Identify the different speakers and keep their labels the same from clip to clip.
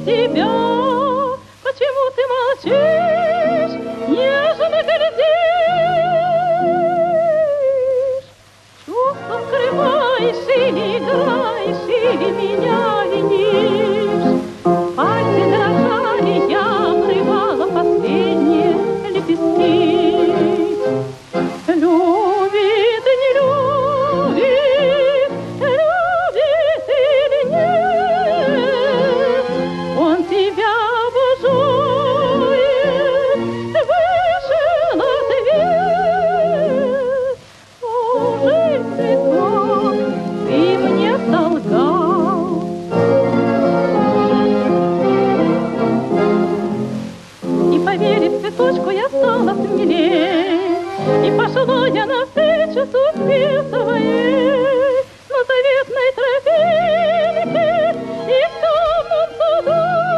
Speaker 1: тебя. Почему ты молчишь, нежно глядишь? Чувства скрываешь или играешь, или меня винишь? Пальцы дрожали, я обрывала последние лепестки. Любит, не любит, любит или нет, он тебя обожает, вышел ответ. О, жизнь, цветок, ты мне солгал. И поверив цветочку, я стала смелей, и пошла я навстречу судьбе своей на заветной тропинке и в темном саду.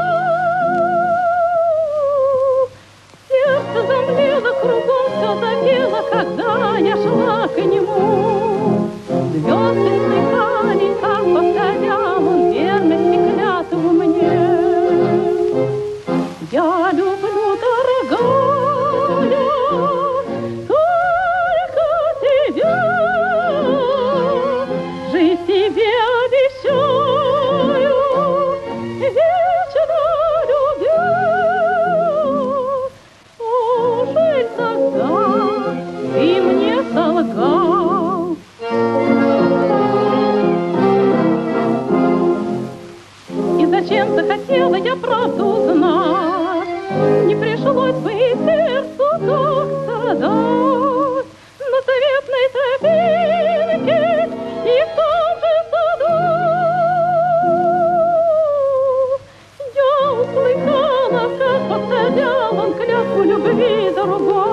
Speaker 1: Сердце замлело, кругом все запело, когда я шла к нему. Звезды сверкали, как повторял он верность и клятву мне. Я люблю, дорогая, только тебя, жизнь тебе обещаю, вечно любя. О, жаль тогда, ты мне солгал. И зачем захотела я правду узнать? Не пришлось бы и сердцу так страдать на заветной тропинке и в том же саду. Я услыхала, как повторял он клятву любви другой.